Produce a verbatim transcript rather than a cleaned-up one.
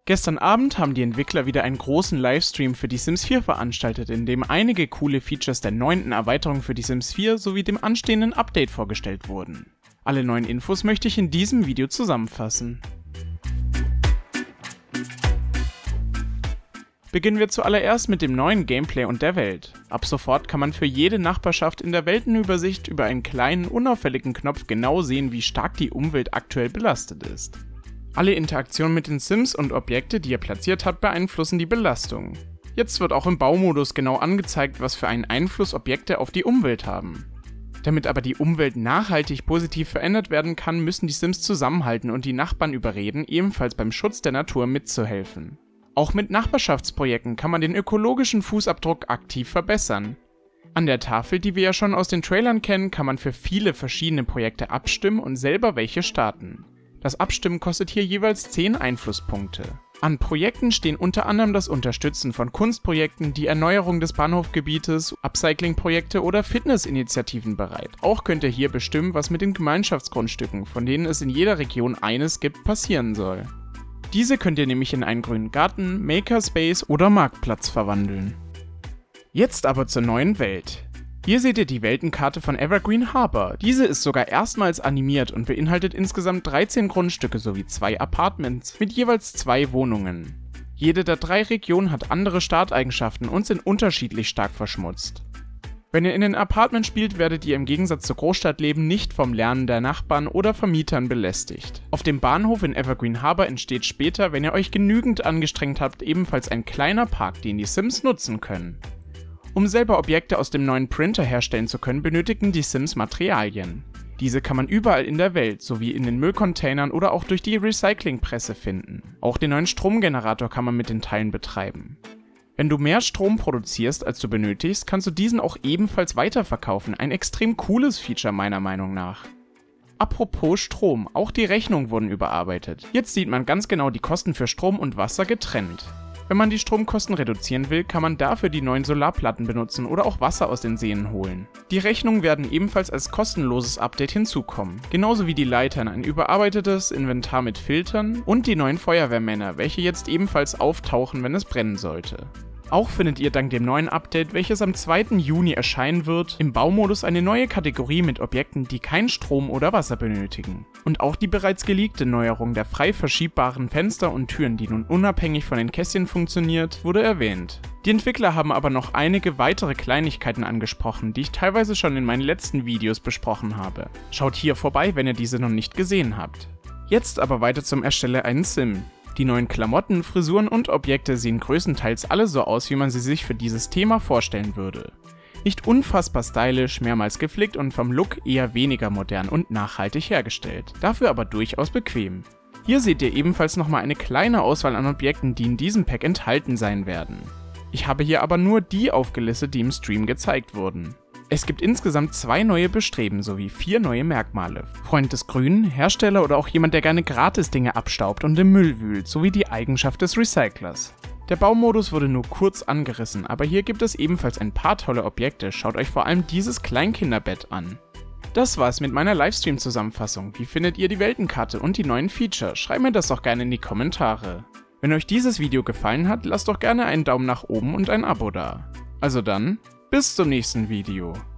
Gestern Abend haben die Entwickler wieder einen großen Livestream für die Sims vier veranstaltet, in dem einige coole Features der neunten Erweiterung für die Sims vier sowie dem anstehenden Update vorgestellt wurden. Alle neuen Infos möchte ich in diesem Video zusammenfassen. Beginnen wir zuallererst mit dem neuen Gameplay und der Welt. Ab sofort kann man für jede Nachbarschaft in der Weltenübersicht über einen kleinen, unauffälligen Knopf genau sehen, wie stark die Umwelt aktuell belastet ist. Alle Interaktionen mit den Sims und Objekte, die ihr platziert habt, beeinflussen die Belastung. Jetzt wird auch im Baumodus genau angezeigt, was für einen Einfluss Objekte auf die Umwelt haben. Damit aber die Umwelt nachhaltig positiv verändert werden kann, müssen die Sims zusammenhalten und die Nachbarn überreden, ebenfalls beim Schutz der Natur mitzuhelfen. Auch mit Nachbarschaftsprojekten kann man den ökologischen Fußabdruck aktiv verbessern. An der Tafel, die wir ja schon aus den Trailern kennen, kann man für viele verschiedene Projekte abstimmen und selber welche starten. Das Abstimmen kostet hier jeweils zehn Einflusspunkte. An Projekten stehen unter anderem das Unterstützen von Kunstprojekten, die Erneuerung des Bahnhofgebietes, Upcycling-Projekte oder Fitnessinitiativen bereit. Auch könnt ihr hier bestimmen, was mit den Gemeinschaftsgrundstücken, von denen es in jeder Region eines gibt, passieren soll. Diese könnt ihr nämlich in einen grünen Garten, Makerspace oder Marktplatz verwandeln. Jetzt aber zur neuen Welt. Hier seht ihr die Weltenkarte von Evergreen Harbor. Diese ist sogar erstmals animiert und beinhaltet insgesamt dreizehn Grundstücke sowie zwei Apartments mit jeweils zwei Wohnungen. Jede der drei Regionen hat andere Starteigenschaften und sind unterschiedlich stark verschmutzt. Wenn ihr in den Apartments spielt, werdet ihr im Gegensatz zu Großstadtleben nicht vom Lernen der Nachbarn oder Vermietern belästigt. Auf dem Bahnhof in Evergreen Harbor entsteht später, wenn ihr euch genügend angestrengt habt, ebenfalls ein kleiner Park, den die Sims nutzen können. Um selber Objekte aus dem neuen Printer herstellen zu können, benötigen die Sims Materialien. Diese kann man überall in der Welt, sowie in den Müllcontainern oder auch durch die Recyclingpresse finden. Auch den neuen Stromgenerator kann man mit den Teilen betreiben. Wenn du mehr Strom produzierst, als du benötigst, kannst du diesen auch ebenfalls weiterverkaufen. Ein extrem cooles Feature meiner Meinung nach. Apropos Strom, auch die Rechnungen wurden überarbeitet. Jetzt sieht man ganz genau die Kosten für Strom und Wasser getrennt. Wenn man die Stromkosten reduzieren will, kann man dafür die neuen Solarplatten benutzen oder auch Wasser aus den Seen holen. Die Rechnungen werden ebenfalls als kostenloses Update hinzukommen, genauso wie die Leitern, ein überarbeitetes Inventar mit Filtern und die neuen Feuerwehrmänner, welche jetzt ebenfalls auftauchen, wenn es brennen sollte. Auch findet ihr dank dem neuen Update, welches am zweiten Juni erscheinen wird, im Baumodus eine neue Kategorie mit Objekten, die keinen Strom oder Wasser benötigen. Und auch die bereits geleakte Neuerung der frei verschiebbaren Fenster und Türen, die nun unabhängig von den Kästchen funktioniert, wurde erwähnt. Die Entwickler haben aber noch einige weitere Kleinigkeiten angesprochen, die ich teilweise schon in meinen letzten Videos besprochen habe. Schaut hier vorbei, wenn ihr diese noch nicht gesehen habt. Jetzt aber weiter zum Erstelle einen Sim. Die neuen Klamotten, Frisuren und Objekte sehen größtenteils alle so aus, wie man sie sich für dieses Thema vorstellen würde. Nicht unfassbar stylisch, mehrmals geflickt und vom Look eher weniger modern und nachhaltig hergestellt, dafür aber durchaus bequem. Hier seht ihr ebenfalls nochmal eine kleine Auswahl an Objekten, die in diesem Pack enthalten sein werden. Ich habe hier aber nur die aufgelistet, die im Stream gezeigt wurden. Es gibt insgesamt zwei neue Bestreben sowie vier neue Merkmale. Freund des Grünen, Hersteller oder auch jemand, der gerne gratis Dinge abstaubt und im Müll wühlt, sowie die Eigenschaft des Recyclers. Der Baumodus wurde nur kurz angerissen, aber hier gibt es ebenfalls ein paar tolle Objekte, schaut euch vor allem dieses Kleinkinderbett an. Das war's mit meiner Livestream-Zusammenfassung. Wie findet ihr die Weltenkarte und die neuen Features? Schreibt mir das doch gerne in die Kommentare. Wenn euch dieses Video gefallen hat, lasst doch gerne einen Daumen nach oben und ein Abo da. Also dann, bis zum nächsten Video.